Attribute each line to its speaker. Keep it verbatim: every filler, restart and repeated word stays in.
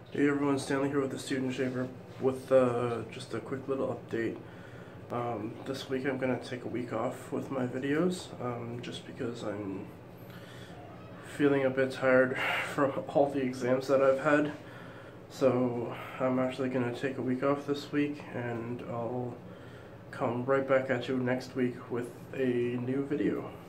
Speaker 1: Hey everyone, Stanley here with the Student Shaper with uh, just a quick little update. Um, this week I'm going to take a week off with my videos um, just because I'm feeling a bit tired from all the exams that I've had. So I'm actually going to take a week off this week and I'll come right back at you next week with a new video.